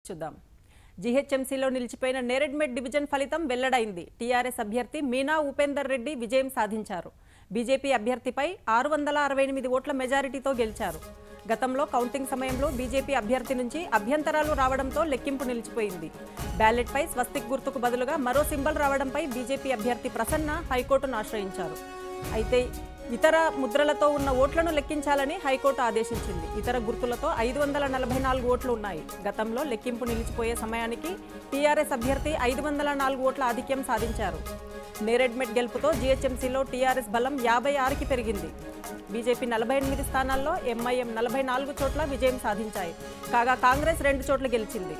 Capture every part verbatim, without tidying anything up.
చూద్దాం. జీహెచ్ఎంసీలో నిలిచిపోయిన నేరెడ్మెట్ డివిజన్ ఫలితం వెల్లడైంది. టీఆర్ఎస్ అభ్యర్థి మీనా ఉపేందర్ రెడ్డి విజయం సాధించారు. బీజేపీ అభ్యర్థిపై ఆరు వందల అరవై ఎనిమిది ఓట్ల మెజారిటీతో గెలిచారు. గతంలో కౌంటింగ్ సమయంలో బీజేపీ అభ్యర్థి నుంచి అభ్యంతరాలు రావడంతో లెక్కింపు నిలిచిపోయింది. బ్యాలెట్పై స్వస్తిక్ గుర్తుకు బదులుగా మరో సింబల్ రావడంపై బీజేపీ అభ్యర్థి ప్రసన్న హైకోర్టును ఆశ్రయించారు. అయితే ఇతర ముద్రలతో ఉన్న ఓట్లను లెక్కించాలని హైకోర్టు ఆదేశించింది. ఇతర గుర్తులతో ఐదు వందల నలభై నాలుగు ఓట్లు ఉన్నాయి. గతంలో లెక్కింపు నిలిచిపోయే సమయానికి టీఆర్ఎస్ అభ్యర్థి ఐదు వందల నాలుగు ఓట్ల ఆధిక్యం సాధించారు. నేరెడ్మెట్ గెలుపుతో జీహెచ్ఎంసీలో టీఆర్ఎస్ బలం యాభై ఆరుకి పెరిగింది. బీజేపీ నలభై ఎనిమిది స్థానాల్లో, ఎంఐఎం నలభై నాలుగు చోట్ల విజయం సాధించాయి. కాగా కాంగ్రెస్ రెండు చోట్ల గెలిచింది.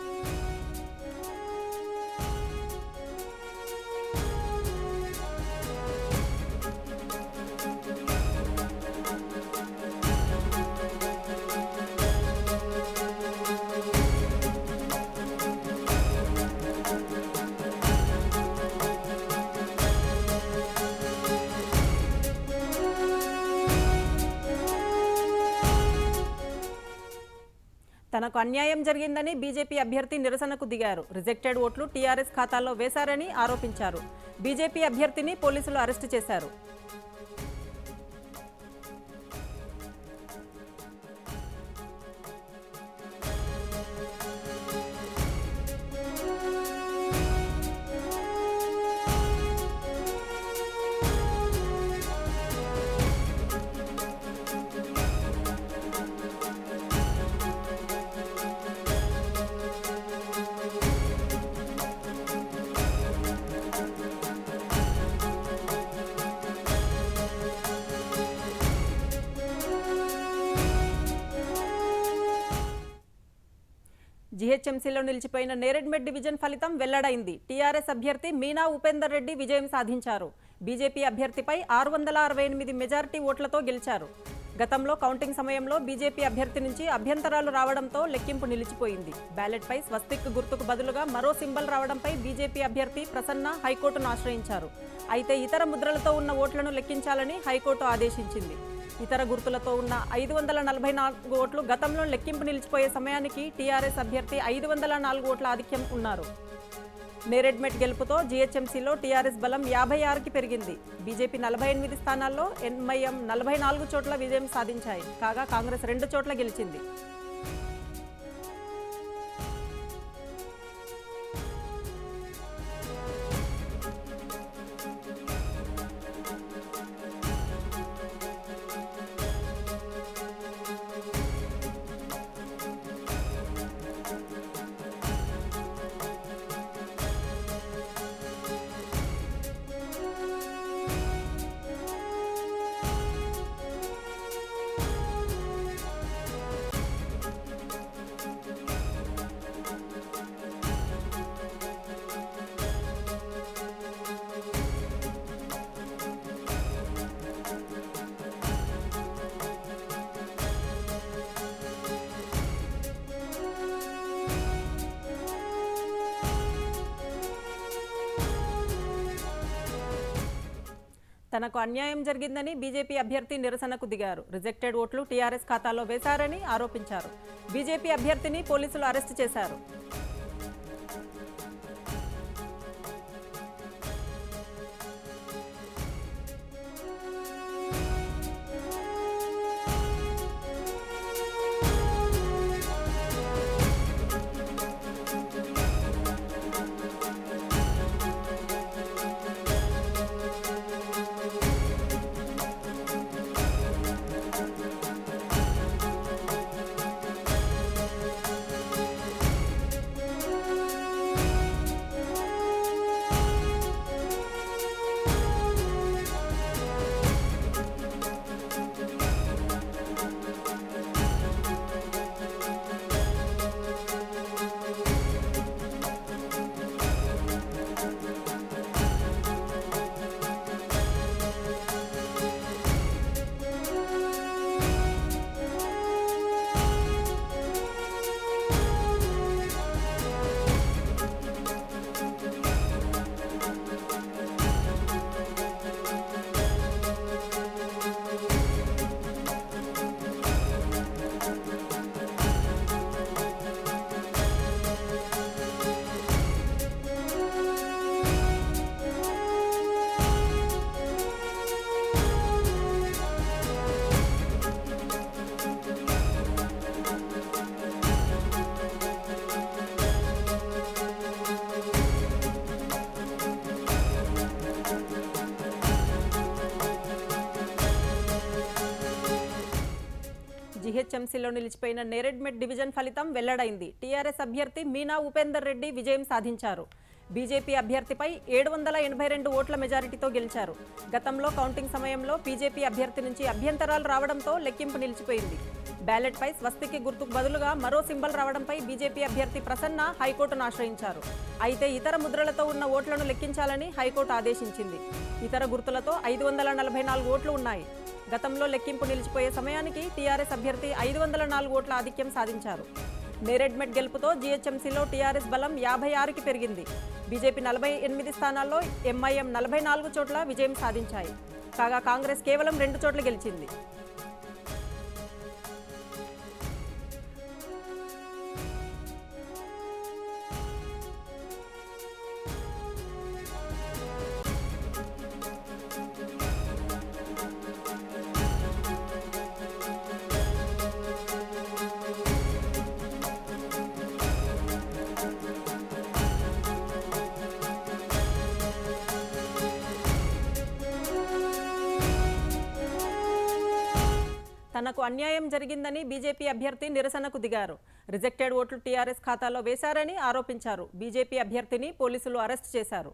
తనకు అన్యాయం జరిగిందని బీజేపీ అభ్యర్థి నిరసనకు దిగారు. రిజెక్టెడ్ ఓట్లు టీఆర్ఎస్ ఖాతాలో వేశారని ఆరోపించారు. బీజేపీ అభ్యర్థిని పోలీసులు అరెస్టు చేశారు. జీహెచ్ఎంసీలో నిలిచిపోయిన నేరెడ్మెట్ డివిజన్ ఫలితం వెల్లడైంది. టీఆర్ఎస్ అభ్యర్థి మీనా ఉపేందర్ రెడ్డి విజయం సాధించారు. బీజేపీ అభ్యర్థిపై ఆరు వందల అరవై ఎనిమిది మెజారిటీ ఓట్లతో గెలిచారు. గతంలో కౌంటింగ్ సమయంలో బీజేపీ అభ్యర్థి నుంచి అభ్యంతరాలు రావడంతో లెక్కింపు నిలిచిపోయింది. బ్యాలెట్పై స్వస్తిక్ గుర్తుకు బదులుగా మరో సింబల్ రావడంపై బీజేపీ అభ్యర్థి ప్రసన్న హైకోర్టును ఆశ్రయించారు. అయితే ఇతర ముద్రలతో ఉన్న ఓట్లను లెక్కించాలని హైకోర్టు ఆదేశించింది. ఇతర గుర్తులతో ఉన్న ఐదు వందల నలభై నాలుగు ఓట్లు గతంలో లెక్కింపు నిలిచిపోయే సమయానికి టీఆర్ఎస్ అభ్యర్థి ఐదు వందల నాలుగు ఓట్ల ఆధిక్యం ఉన్నారు. నేరెడ్మెట్ గెలుపుతో జీహెచ్ఎంసీలో టీఆర్ఎస్ బలం యాభై ఆరుకి పెరిగింది. బీజేపీ నలభై ఎనిమిది స్థానాల్లో, ఎంఐఎం నలభై నాలుగు చోట్ల విజయం సాధించాయి. కాగా కాంగ్రెస్ రెండు చోట్ల గెలిచింది. తనకు అన్యాయం జరిగిందని బీజేపీ అభ్యర్థి నిరసనకు దిగారు. రిజెక్టెడ్ ఓట్లు టీఆర్ఎస్ ఖాతాలో వేశారని ఆరోపించారు. బీజేపీ అభ్యర్థిని పోలీసులు అరెస్టు చేశారు. జీహెచ్ఎంసీలో నిలిచిపోయిన నేరెడ్మెట్ డివిజన్ ఫలితం వెల్లడైంది. టీఆర్ఎస్ అభ్యర్థి మీనా ఉపేందర్ రెడ్డి విజయం సాధించారు. బీజేపీ అభ్యర్థిపై ఏడు వందల ఎనభై రెండు ఓట్ల మెజారిటీతో గెలిచారు. గతంలో కౌంటింగ్ సమయంలో బీజేపీ అభ్యర్థి నుంచి అభ్యంతరాలు రావడంతో లెక్కింపు నిలిచిపోయింది. బ్యాలెట్పై స్వస్తికి గుర్తుకు బదులుగా మరో సింబల్ రావడంపై బీజేపీ అభ్యర్థి ప్రసన్న హైకోర్టును ఆశ్రయించారు. అయితే ఇతర ముద్రలతో ఉన్న ఓట్లను లెక్కించాలని హైకోర్టు ఆదేశించింది. ఇతర గుర్తులతో ఐదు వందల నలభై నాలుగు ఓట్లు ఉన్నాయి. గతంలో లెక్కింపు నిలిచిపోయే సమయానికి టీఆర్ఎస్ అభ్యర్థి ఐదు వందల నాలుగు ఓట్ల ఆధిక్యం సాధించారు. నేరెడ్మెట్ గెలుపుతో జీహెచ్ఎంసీలో టీఆర్ఎస్ బలం యాభై ఆరుకి పెరిగింది. బీజేపీ నలభై ఎనిమిది స్థానాల్లో, ఎంఐఎం నలభై నాలుగు చోట్ల విజయం సాధించాయి. కాగా కాంగ్రెస్ కేవలం రెండు చోట్ల గెలిచింది. తనకు అన్యాయం జరిగిందని బీజేపీ అభ్యర్థి నిరసనకు దిగారు. రిజెక్టెడ్ ఓట్లు టీఆర్ఎస్ ఖాతాలో వేశారని ఆరోపించారు. బీజేపీ అభ్యర్థిని పోలీసులు అరెస్ట్ చేశారు.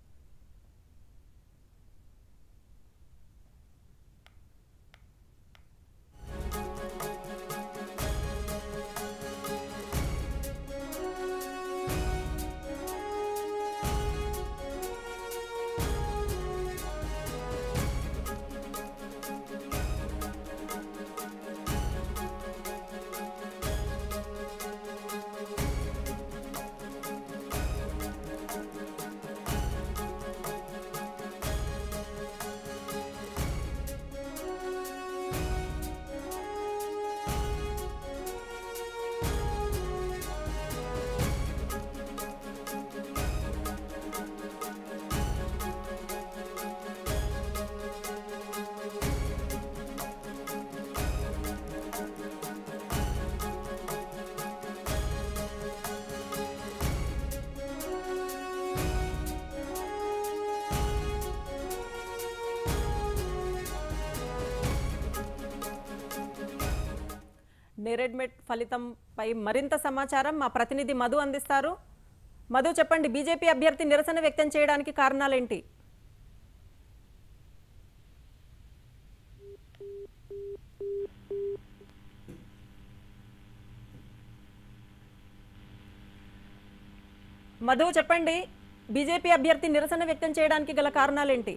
నేరెడ్మెట్ ఫలితంపై మరింత సమాచారం మా ప్రతినిధి మధు అందిస్తారు. మధు, చెప్పండి, బీజేపీ అభ్యర్థి నిరసన వ్యక్తం చేయడానికి కారణాలేంటి? మధు చెప్పండి, బీజేపీ అభ్యర్థి నిరసన వ్యక్తం చేయడానికి గల కారణాలేంటి?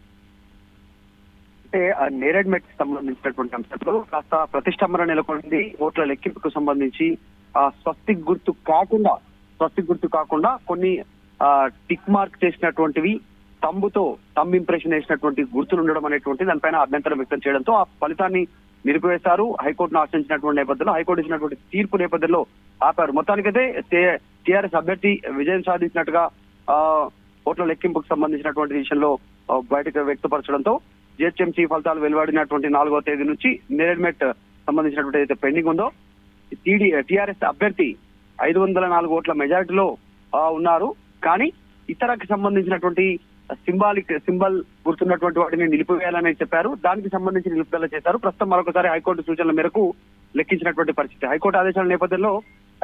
అంటే నేరెడ్మెట్ సంబంధించినటువంటి అంశంలో కాస్త ప్రతిష్టంభన నెలకొంది. ఓట్ల లెక్కింపుకు సంబంధించి ఆ స్వస్తిక్ గుర్తు కాకుండా స్వస్తిక్ గుర్తు కాకుండా కొన్ని ఆ టిక్ మార్క్ చేసినటువంటివి, తంబుతో తంబ్ ఇంప్రెషన్ వేసినటువంటి గుర్తులు ఉండడం అనేటువంటి దానిపైన అభ్యంతరం వ్యక్తం చేయడంతో ఆ ఫలితాన్ని నిలిపివేశారు. హైకోర్టును ఆశ్రయించినటువంటి నేపథ్యంలో హైకోర్టు ఇచ్చినటువంటి తీర్పు నేపథ్యంలో ఆపారు. మొత్తానికైతే టీఆర్ఎస్ అభ్యర్థి విజయం సాధించినట్టుగా ఆ ఓట్ల లెక్కింపుకు సంబంధించినటువంటి విషయంలో బయటకు వ్యక్తపరచడంతో జిహెచ్ఎంసీ ఫలితాలు వెలువడినటువంటి నాలుగో తేదీ నుంచి నేరెడ్మెట్ సంబంధించినటువంటి ఏదైతే పెండింగ్ ఉందో టీడీ టీఆర్ఎస్ అభ్యర్థి ఐదు వందల నాలుగు ఓట్ల మెజారిటీలో ఉన్నారు. కానీ ఇతరకు సంబంధించినటువంటి సింబాలిక్ సింబల్ గుర్తున్నటువంటి వాటిని నిలిపివేయాలని చెప్పారు. దానికి సంబంధించి నిలుపుదల చేశారు. ప్రస్తుతం మరొకసారి హైకోర్టు సూచనల మేరకు లెక్కించినటువంటి పరిస్థితి. హైకోర్టు ఆదేశాల నేపథ్యంలో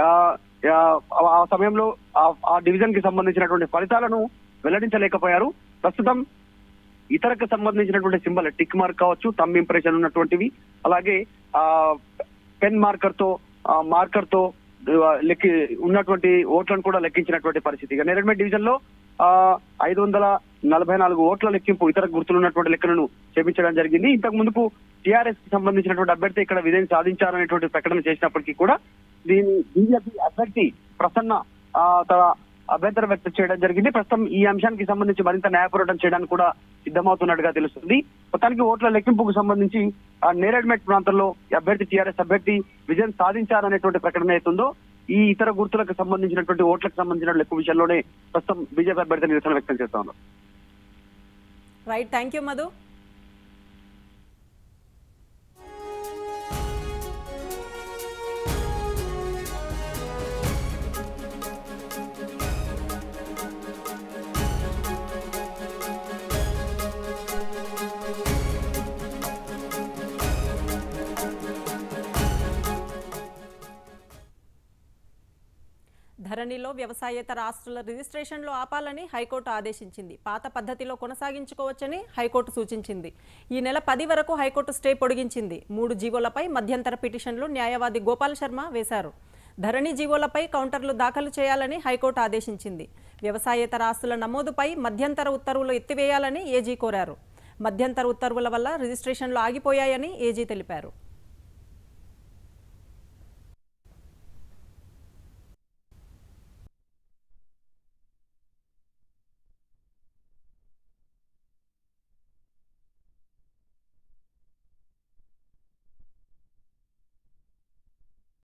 ఆ సమయంలో ఆ డివిజన్ కి సంబంధించినటువంటి ఫలితాలను వెల్లడించలేకపోయారు. ప్రస్తుతం ఇతరకు సంబంధించినటువంటి సింబల్ టిక్ మార్క్ కావచ్చు, థంబ్ ఇంప్రెషన్ ఉన్నటువంటివి, అలాగే ఆ పెన్ మార్కర్ తో మార్కర్ తో లెక్కి ఉన్నటువంటి ఓట్లను కూడా లెక్కించినటువంటి పరిస్థితి. ఇక నేరెడ్మెట్ డివిజన్ లో ఆ ఐదు వందల నలభై నాలుగు ఓట్ల లెక్కింపు ఇతర గుర్తులు ఉన్నటువంటి లెక్కలను చేపించడం జరిగింది. ఇంతకు ముందుకు టీఆర్ఎస్ కి సంబంధించినటువంటి అభ్యర్థి ఇక్కడ విజయం సాధించారనేటువంటి ప్రకటన చేసినప్పటికీ కూడా దీని బీజేపీ అభ్యర్థి ప్రసన్న తన అభ్యంతరం వ్యక్తం చేయడం జరిగింది. ప్రస్తుతం ఈ అంశానికి సంబంధించి మరింత న్యాయ పోరాటం చేయడానికి కూడా సిద్ధమవుతున్నట్టుగా తెలుస్తుంది. మొత్తానికి ఓట్ల లెక్కింపుకు సంబంధించి ఆ నేరెడ్మెట్ ప్రాంతంలో అభ్యర్థి టీఆర్ఎస్ అభ్యర్థి విజయం సాధించారనేటువంటి ప్రకటన అవుతుందో ఈ ఇతర గుర్తులకు సంబంధించినటువంటి ఓట్లకు సంబంధించిన లెక్క విషయంలోనే ప్రస్తుతం బీజేపీ అభ్యర్థి నిరసన వ్యక్తం చేస్తా ఉన్నారు. Right, thank you Madhu. ధరణిలో వ్యవసాయేతర ఆస్తుల రిజిస్ట్రేషన్లో ఆపాలని హైకోర్టు ఆదేశించింది. పాత పద్ధతిలో కొనసాగించుకోవచ్చని హైకోర్టు సూచించింది. ఈ నెల పది వరకు హైకోర్టు స్టే పొడిగించింది. మూడు జీవోలపై మధ్యంతర పిటిషన్లు న్యాయవాది గోపాల్ శర్మ వేశారు. ధరణి జీవోలపై కౌంటర్లు దాఖలు చేయాలని హైకోర్టు ఆదేశించింది. వ్యవసాయేతర ఆస్తుల నమోదుపై మధ్యంతర ఉత్తర్వులు ఎత్తివేయాలని ఏజీ కోరారు. మధ్యంతర ఉత్తర్వుల వల్ల రిజిస్ట్రేషన్లు ఆగిపోయాయని ఏజీ తెలిపారు.